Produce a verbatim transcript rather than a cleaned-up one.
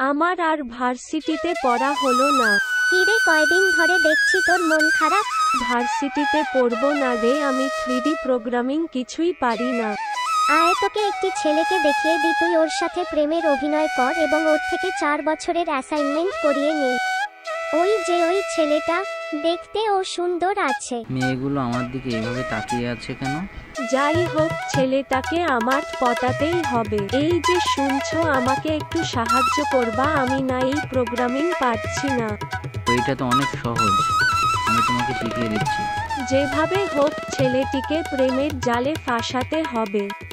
আমার আর ভার্সিটিতে পড়া হলো না। কিরে, কয়দিন ধরে দেখছি তোর মন খারাপ। ভার্সিটিতে পড়বো না রে, আমি থ্রিডি প্রোগ্রামিং কিছুই পারি না। আয়, তোকে একটি ছেলেকে দেখিয়ে দি, তুই ওর সাথে প্রেমের অভিনয় কর এবং ওর থেকে চার বছরের অ্যাসাইনমেন্ট করিয়ে নে। ওই যে ওই ছেলেটা, দেখতে ও সুন্দর আছে। মেয়েগুলো আমার দিকে এভাবে তাকিয়ে আছে কেন? যাই হোক, ছেলেটাকে আমার পটাতেই হবে। এই যে শুনছো, আমাকে একটু সাহায্য করবা, আমি না এই প্রোগ্রামিং পারছি না। ওইটা তো অনেক সহজ, আমি তোমাকে শিখিয়ে দিচ্ছি। যেভাবে হোক ছেলেটিকে প্রেমের জালে ফাঁসাতে হবে।